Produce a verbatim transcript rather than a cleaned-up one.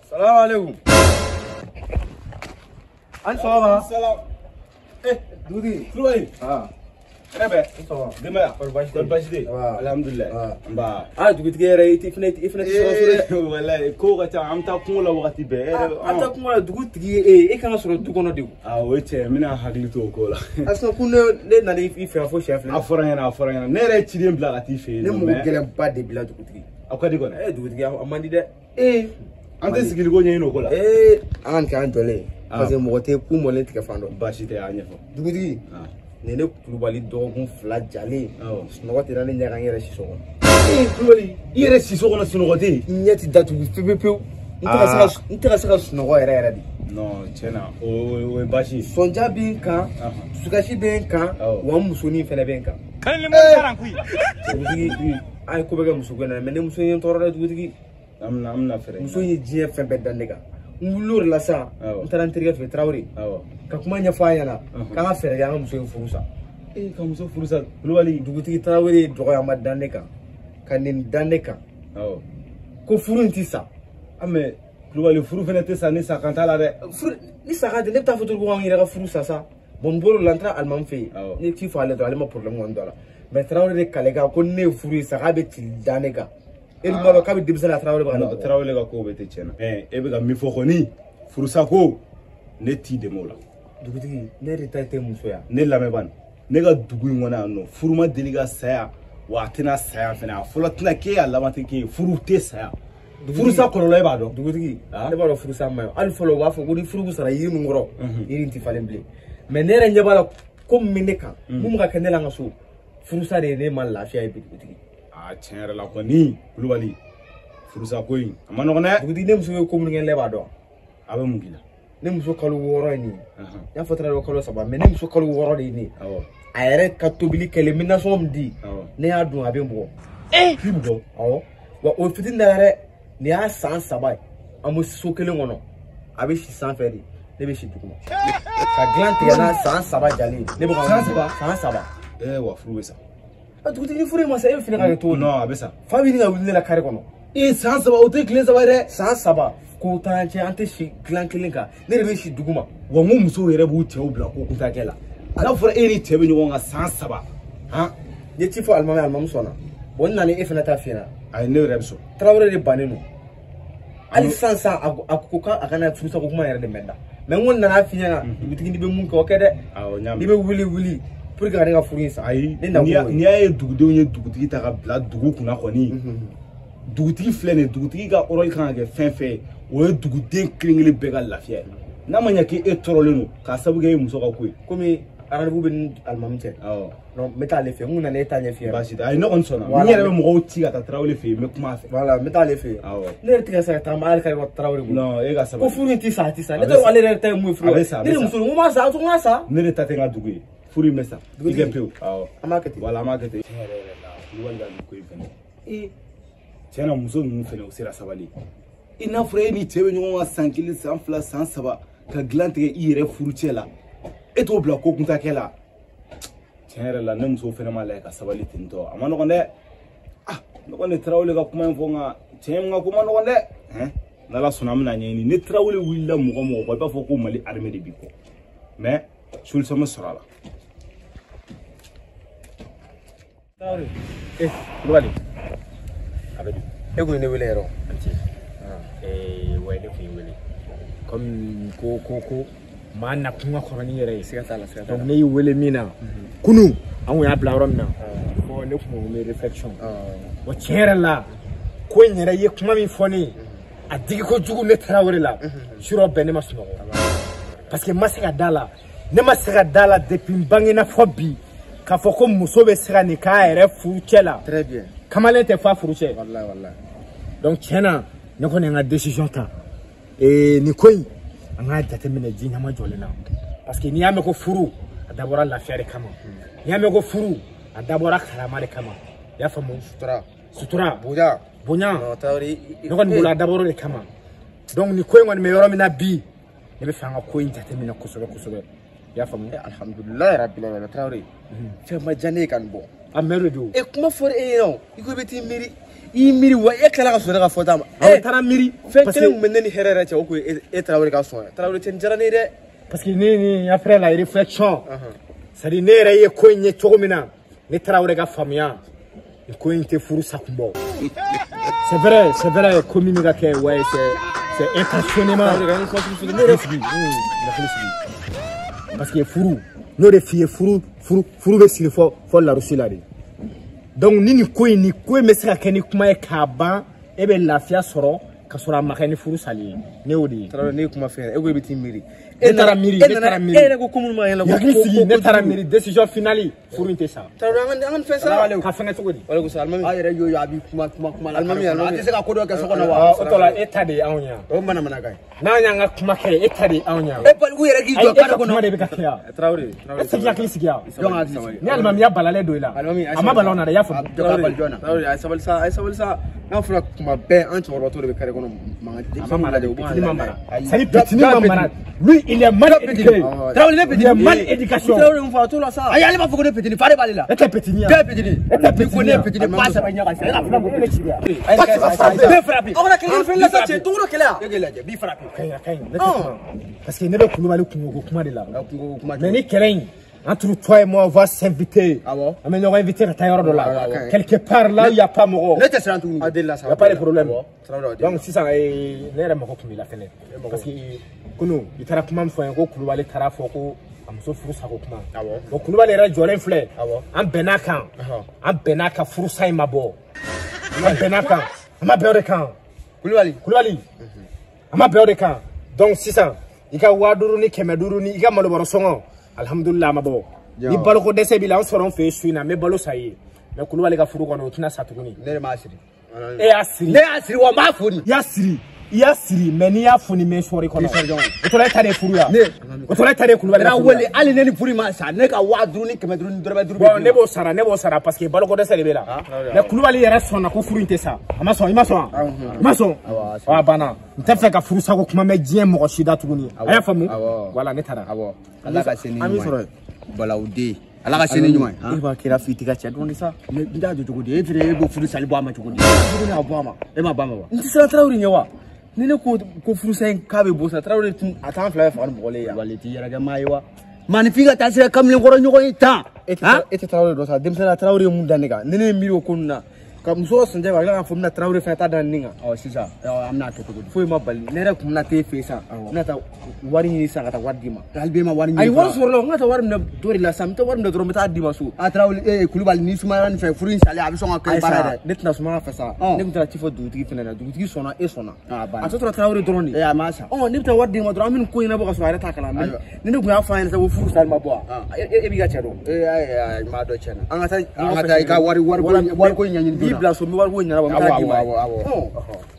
السلام عليكم. أنت صوابها؟ السلام. إيه دودي. فلوين. آه. ربع. أنت صوابها. دماء. فرباش. فرباش دي. آه. الحمد لله. آه. با. آه دودي تجاري تفنيت تفنيت إيه والله كوغة عم تقوم ولا وقت بير. أنت كم دودي تجي إيه إيه كان صورة دكانة ديو. آه ويتش منها حقلي توكولا. أصلا كنا لنا نيجي في عفوا شاف لنا. أفرعنا أفرعنا نرى تشيلين بلا تيفي. نمو كلام بعد بلا دودي. أكادي كنا. إيه دودي تجي أماني ده. إيه. أنت سكيل كوني ينو كولا. إيه أنا كان تولي. parce que mɔgɔ tɛ ku mɔlen tigɛ fan dɔ. Baasi tɛ a ɲɛfɔ. Dugutigi. Ni ne kulubali dɔgɔkun fila jalen. Sunɔgɔ tɛ na ne ɲɛ kan n yɛrɛ si so kɔnɔ. Ee kulubali i yɛrɛ si so kɔnɔ sunɔgɔ tɛ yen. N ɲɛ ti datugu pewu pewu. N tɛ ka se ka n tɛ ka se ka sunɔgɔ yɛrɛ yɛrɛ de. Non tiɲɛna o o ye baasi ye. Sɔnja bɛ n kan. Dusukasi bɛ n kan. Wa n musonin fɛnɛ bɛ n kan. Kɛlen bɛ kalan koyi. Dugutigi an ye ko bɛ kɛ muso gɛnna mɛ ne muso ye n tɔɔrɔ dɛ dugutigi. An bɛna an bɛna fɛɛrɛ. Muso ye diɲɛ fɛn bɛɛ da ne kan. N wulila o de la sa. N taara n terikɛ fɛ Tarawele. Ka kuma ɲɛfɔ a ɲɛna k'an ka fɛɛrɛ kɛ an ka muso in furu sa. Ee ka muso furu sa kulubali. Dugutigi Tarawele dɔgɔyama da ne kan ka nin da ne kan ko furu in ti sa. Ah mais kulubali furu fɛnɛ tɛ sa ni sa kan t'a la dɛ. Furu ni sa ka tɛ ne bɛ taa fɔ cogo an yɛrɛ ka furu sa sa. Bon n bɔr'o la n taara alimami fɛ yen n ye ci fɔ ale dɔrɔn ale ma problème kɔni dɔn a la mais Tarawele de kale kan ko ne ye furu ye sa k'a bɛ ci da ne kan. E dun b'a dɔn k'a bɛ denmisɛnnin na Tarawele b'a la. Tarawele ka ko bɛɛ tɛ tiɲɛ na. mais e bɛ ka min fɔ kɔni furusa ko ne t'i dɛmɛ o la. Dugutigi ne de ta tɛ musoya. Ne lamɛnbani ne ka dugu in kɔnɔ yan nɔ furu ma deli ka saya wa a tɛna saya fɛnɛ a fɔlɔ tɛna k'e a laban tɛ k'e ye furu tɛ saya. Furusa kɔlɔlɔ e b'a dɔn. Dugutigi ne b'a dɔn furusa ma ɲi hali fɔlɔ u b'a fɔ ko ni furu sara yiri min kɔrɔ yiri in tɛ falen bilen mais ne yɛrɛ ɲɛ b'a la ko min bɛ ne kan mun bɛ ka kɛ ne la n ka so furusa de ye ne ma lafiya ye bi dugutigi. aa tiɲɛ yɛrɛ la kɔni kulubali furusa ko in a ma nɔgɔn dɛ. Dugutigi ne muso ye ko minnu kɛ ne b'a dɔn. a bɛ mun k'i la. Ne muso kalo wɔɔrɔ ye nin ye. N y'a fɔ Tarawele kalo saba mais ne muso kalo wɔɔrɔ de ye nin ye. A yɛrɛ ka tobili kɛlen n bɛ nasɔngɔ min di ne y'a dun a bɛ n bugɔ. Ee k'i bugɔ. Awɔ wa o fitini da yɛrɛ nin y'a san saba ye an bɛ so kelen kɔnɔ a bɛ si sanfɛ de ne bɛ si duguma ka dilan tigɛ n'a san saba jalen ne bɛ ka san saba san saba. ee wa furu bɛ sa. Dugutigi ni furu in ma sa e bɛ fini ka kɛ cogo di. non a bɛ sa. fa bɛ ɲini ka wuli ne la kare kɔnɔ. ee san saba o tɛ tile saba ye dɛ. san saba ko t'an cɛ an tɛ si dilan kelen kan ne de bɛ si duguma. wa n ko musow yɛrɛ b'u cɛw bila ko kuntakɛ la n'a fɔra e ni cɛ bɛ ɲɔgɔn kan san saba han. n ye ci fɔ alimami alimami sɔnna bon n nana e fana ta f'i ɲɛna. ayi ne yɛrɛ bɛ sɔn. Tarawele de bannen don hali sisan sisan a ko k'a kana furusa ko kuma yɛrɛ de mɛn na mais n ko nana f'i ɲɛna dugutigi n'i bɛ mun kɛ o kɛ dɛ. awɔ n y'a mɛn. n'i bɛ wuli wuli pour que ka ne ka furu in sa. ayi ne na ko n'i y'a ye dugudenw ye dugutigi ta ka bila dugu kunna kɔni dugutigi filɛ nin ye dugutigi ka rôle kan ka kɛ fɛn fɛn ye o ye duguden kelen kelen bɛɛ ka lafiya ye n'a ma ɲɛ k'e tɔɔrɔlen don k'a sababu kɛ e muso ka ko ye. komi rendez-vous bɛ ni alimami cɛ. awɔ non n bɛ taa ale fɛ yen n kun nana e ta ɲɛ f'i ye. baasi tɛ ayi ne kɔni sɔnna ni yɛrɛ bɛ mɔgɔw ci ka taa Tarawele fɛ yen n bɛ kuma a fɛ. voilà n bɛ taa ale fɛ yen. awɔ ne yɛrɛ tɛ ka se ka taa ale ka Tarawele bolo. non e ka sabali. ko furu in tɛ sa a tɛ sa ne t'a dɔn ale yɛrɛ ta ye mun ye furu. a bɛ sa a bɛ sa ne de muso n ko m'a sa n ko m'a sa. ne de ta tɛ n ka dugu ye furu in bɛ sa i kɛ pewu. awɔ an b'a kɛ ten. voilà an b'a kɛ ten. tiɲɛ yɛrɛ yɛrɛ la kulubali ka nin ko in fɛnɛ. ee tiɲɛna muso ninnu fɛnɛ u sera sabali. i n'a fɔra e ni cɛ bɛ ɲɔgɔn kan san kelen san fila san saba ka dilan tigɛ i yɛrɛ furucɛ la e t'o bila ko kuntakɛ la tiɲɛ yɛrɛ la ne muso fɛnɛ ma lajɛ ka sabali ten tɔ a ma nɔgɔn dɛ ah ne kɔni Tarawele ka kuma in fɔ nka tiɲɛ min ka ko ma nɔgɔn dɛ hɛn n'Ala sɔnna an bɛna ɲɛɲini ni Tarawele wulila mɔgɔ mɔgɔ kɔ i b'a fɔ ko Mali armée de b'i kɔ mais solution bɛ sɔrɔ a la. Tarawele Eh kulubali a bɛ di. e kun ye ne wele yɛrɛ o. an ti. ee wa ne kun y'i wele comme ko ko ko maa na kunga kɔrɔ ni yɛrɛ ye. siga t'a la siga t'a la. donc ne y'i wele min na kunun an kun y'a bila yɔrɔ min na fɔ ne kun bɛ wele réflexion. wa tiɲɛ yɛrɛ la ko in yɛrɛ ye kuma min fɔ ne ye a digi kojugu ne Tarawele la surɔ bɛɛ ne ma sunɔgɔ parce que n ma se ka da la ne ma se ka da la depuis n bangena fɔ bi k'a fɔ ko muso bɛ se ka nin k'a yɛrɛ furucɛ la. très bien. kamalen tɛ fɔ a furucɛ. walayi walayi. donc tiɲɛna ne kɔni ye n ka décision ta ee nin ko in an k'a jateminɛ ji ɲama jɔlen na parce que n'i y'a mɛn ko furu a dabɔra lafiya de kama n'i y'a mɛn ko furu a dabɔra karama de kama i y'a faamu. sutura. sutura. bonya. bonya. non Tarawele. ne kɔni bolo a dabɔra de kama donc nin ko in kɔni bɛ yɔrɔ min na bi ne bɛ fɛ an ka ko in jateminɛ kosɛbɛ kosɛbɛ i y'a faamu. alhamdulilayi rabbil alamin Tarawele. fɛn ma diya ne ye ka nin bɔ. a mɛn de don. e kuma fɔra e ɲɛna o i ko i bɛ t'i miiri i miri wa e kala ka sɔrɔ ka fɔ ta ma e taara miiri fɛn kelen mun bɛ ne ni hɛrɛ yɛrɛ cɛ o ko e Tarawele ka sɔn Tarawele cɛ nin diyara ne ye dɛ parce que ni ni après la réflexion c'est à dire ne yɛrɛ ye ko in ye cogo min na ne Tarawele ka faamuya ni ko in tɛ furu sa kun bɔ c'est vrai c'est vrai ko min bɛ ka kɛ ouais c'est c'est intentionnément parce que furu n'o de f'i ye furu furu furu bɛ siri fɔ fɔ larusi la de donc ni nin ko in ni ko in bɛ se ka kɛ ni kuma ye k'a ban e bɛ lafiya sɔrɔ ka sɔrɔ a ma kɛ ni furu sali ye ne y'o de ye. Tarawele ne ye kuma fɛ e ko e bɛ t'i miiri. e taara miiri ne taara miiri e yɛrɛ ko ko minnu ma ɲɛna yakili sigi ne taara miiri décision finale furu in tɛ sa. Tarawele an ka an ka fɛn sara ka fɛngɛ cogo di. walekum salam alimami. a yɛrɛ y'o ye a bɛ kuma kuma kuma la. alimami alimami a tɛ se ka ko dɔ kɛ so kɔnɔ wa. o tɔ la e ta de ye anw ye. o mana mana ka ye. n'an y'an ka kuma kɛ e ta de ye anw ye. e baliku yɛrɛ k'i jɔ kare kɔnɔ. kuma de bɛ ka kɛ yan. Tarawele. e tɛ yakili sigi yan. sabali ni alimamiya balalen don i la a ma bala o na dɛ i y'a faamu. Tarawele a ye sabali sa a ye sabali sa n'a fɔra kuma bɛɛ an cɛkɔrɔbatɔ de bɛ kare kɔnɔ mankan. a ma mara de o petini ma mara. c'est à dire petini ma mara lui il est mal éduqué. Tarawele ne petini. il est mal éducation. Tarawele mun fɔ a t'o la sa. ayi ale b'a fɔ ko ne petini fa de b'ale la. e tɛ petini yan. bɛɛ petini. e tɛ petini ko ne yan. petini ba saba ɲaga fɛ. e ka fila ko ne ci yan. bɛɛ frappé. aw kana kelen fɛn la sa cɛ tunguro kɛlɛ yan. e k'e lajɛ bi frappé. kaɲi a kaɲi ne tɛ kuma parce que ne bɛ Kulubali kungo ko kuma de la. kungo kuma mais ni kɛlɛ in entre toi et moi on va s'inviter. awɔ. an bɛ ɲɔgɔn inviter ka taa yɔrɔ dɔ la. quelque part là il y a pas mɔgɔ. ne tɛ siran tuguni. a delila sa. il y a pas de problème. Tarawele donc sisan ne yɛrɛ mago tun b'i la fɛnɛ parce que kunu i taara kuma min fɔ n ye ko Kulubali taara fɔ ko a muso furu sa ko kuma. awɔ. bon Kulubali yɛrɛ jɔlen filɛ. awɔ. an bɛnn'a kan. an bɛnn'a kan furusa in ma bɔ. an bɛnn'a kan an ma bɛn o de kan. Kulubali. Kulubali an ma bɛn o de kan donc sisan i ka waa duuru ni kɛmɛ duuru ni i ka malobɔrɔ sɔngɔ alhamdulilah a ma bɔ. ni baloko dɛsɛ b'i la an sɔrɔ an fɛ yen su in na n bɛ balo sa i ye mais Kulubali ka furu kɔnɔ o tɛna sa tuguni. ne de m'a siri. e y'a siri. ne y'a siri wa n b'a foni. i y'a siri i y'a siri mais n'i y'a foni mɛ sɔrɔ i kɔnɔ. o tora e ta de ye furu ya. o tora e ta de ye Kulubali ka furu ya. wele hali ne ni furu ma sa ne ka waa duuru ni kɛmɛ duuru ni dɔrɔmɛ duuru. bon ne b'o sara ne b'o sara parce que baloko dɛsɛ de bɛ la mais Kulubali yɛrɛ sɔnna ko furu in tɛ sa a ma sɔn i ma sɔn wa. i ma sɔn wa a banna n tɛ fɛ ka furu sago kuma mɛn diɲɛ mɔgɔ si da tuguni a y'a faamu voilà ne taara. awɔ ala ka se ni an bɛ ɲuman sɔrɔ ye balawuden ala ka se ni ɲuman ye. e b'a kɛra f'i tɛ ka cɛ dɔɔni sa. ne n t'a jɔ cogo di e fɛnɛ e b'o furu sali bɔ a ma cogo di. furu n'a bɔ a ma e ma ba ma wa. n tɛ siran Tarawele ɲɛ wa ni ne ko ko furusa in k'a bɛ bɔ sa Tarawele tun a t'an fila bɛ faga ni mɔgɔ le ye yan. wale t'i yɛrɛ kɛ maa ye wa. maanifin ka taa sira kamalen kɔrɔ ɲɔgɔn ye tan. e tɛ e tɛ Tarawele dɔn sa denmisɛnninya Tarawele ye mun da ne kan ni ne ye miiri o ko ninnu na ka muso ka sunjata a tila k'a fɔ bɛna Tarawele fɛnɛ ta da nin kan. ɔ sisan an bɛna kɛ cogo di. foyi ma bali ne yɛrɛ kun bɛna t'e fɛ yen sa n bɛna taa wari ɲini sisan ka taa wari d'i ma. hali bi e ma wari ɲini. ayi wari sɔrɔ la n ka taa wari minɛ dɔ de la sisan n bɛ taa wari minɛ dɔrɔn n bɛ taa d'i ma so. a Tarawele ee Kulubali ni sumaya nin fɛ furu in sali a bɛ sɔn ka kɛ baara yɛrɛ. ne tɛna sumaya fɛ sa ne tun taara ci fɔ dugutigi fɛnɛ na dugutigi sɔnna e sɔnna a tɔ tora Tarawele dɔrɔn de. ee a ma sa. ɔ ne bɛ taa wari d'i ma dɔrɔn an bɛ nin ko ɲɛnabɔ ka sɔrɔ a yɛrɛ t'a kalama ni ne tun y'a fɔ a ɲɛna sa ko furu sali ma bɔ wa e b'i ka cɛ dɔn. ee ayi n b'a dɔn tiɲɛ na. an ka taa an ka taa i ka wari wari ko ɲɛɲini. b'i bila so n bɛ wari ko ɲɛnabɔ n bɛ taa d'i ma. awɔ awɔ awɔ.